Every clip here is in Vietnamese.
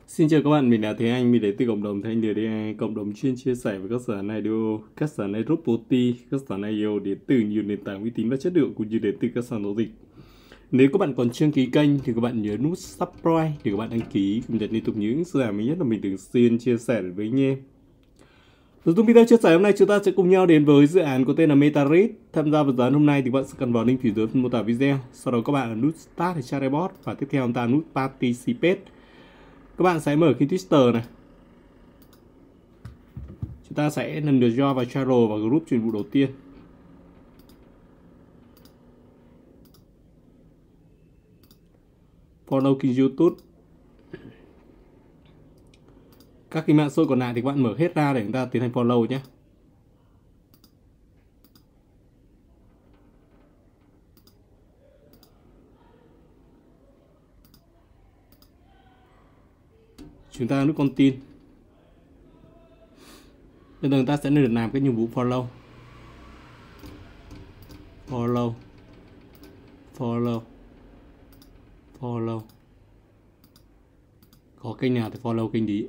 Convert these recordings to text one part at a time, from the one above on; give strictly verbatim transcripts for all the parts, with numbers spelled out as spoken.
Xin chào các bạn, mình là Thế Anh, mình đến từ cộng đồng Thế Anh đê đê e, cộng đồng chuyên chia sẻ với các dự án audio, các dự án robot, các dự án i o đến từ nhiều nền tảng uy tín và chất lượng cũng như đến từ các sàn giao dịch. Nếu các bạn còn chưa đăng ký kênh thì các bạn nhớ nút subscribe để các bạn đăng ký cập nhật liên tục những dự án mới nhất mà mình thường xuyên chia sẻ với anh em. Trong video chia sẻ hôm nay chúng ta sẽ cùng nhau đến với dự án có tên là MetaRead. Tham gia vào dự án hôm nay thì các bạn sẽ cần vào link phía dưới phần mô tả video. Sau đó các bạn ấn nút Start để tra report và tiếp theo chúng ta nút Participate. Các bạn sẽ mở kênh Twitter này. Chúng ta sẽ lần được join vào channel và group chuyển vụ đầu tiên. Follow kênh YouTube. Các cái mạng xã hội còn lại thì các bạn mở hết ra để chúng ta tiến hành follow nhé. Chúng ta nút con tin. Bây giờ chúng ta sẽ được làm cái nhiệm vụ follow. Follow. Follow. Follow. Có kênh nào thì follow kênh đi.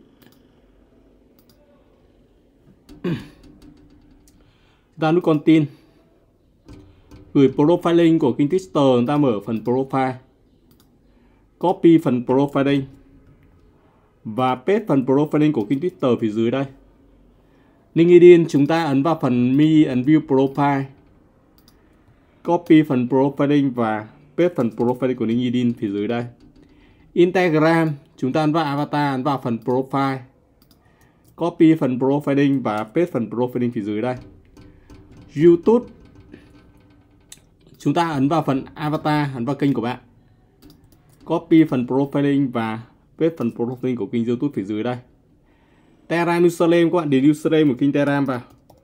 Ta nút con tin. Gửi profiling của kênh Twitter, chúng ta mở phần profile. Copy phần profiling. Và paste phần profiling của kênh Twitter phía dưới đây. LinkedIn chúng ta ấn vào phần Me and View Profile. Copy phần profiling và paste phần profiling của LinkedIn phía dưới đây. Instagram chúng ta ấn vào avatar, ấn vào phần profile. Copy phần profiling và paste phần profiling phía dưới đây. YouTube chúng ta ấn vào phần avatar, ấn vào kênh của bạn. Copy phần profiling và paste phần profiling của kênh YouTube phía dưới đây. Telegram username các bạn đến username của kênh Telegram vào.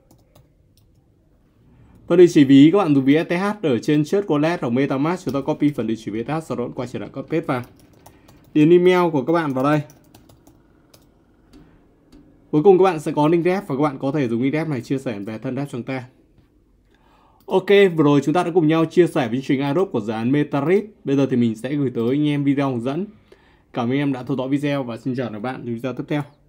Phần địa chỉ ví các bạn dùng ví ét tê hát ở trên chat wallet hoặc MetaMask, chúng ta copy phần địa chỉ ví ét tê hát sau đó quay trở lại copy paste vào. Điền email của các bạn vào đây. Cuối cùng các bạn sẽ có link ref và các bạn có thể dùng link ref này chia sẻ về thân ref chúng ta. Ok, vừa rồi chúng ta đã cùng nhau chia sẻ với chương trình Adobe của dự án MetaRead. Bây giờ thì mình sẽ gửi tới anh em video hướng dẫn. Cảm ơn em đã theo dõi video và xin chào các bạn trong video tiếp theo.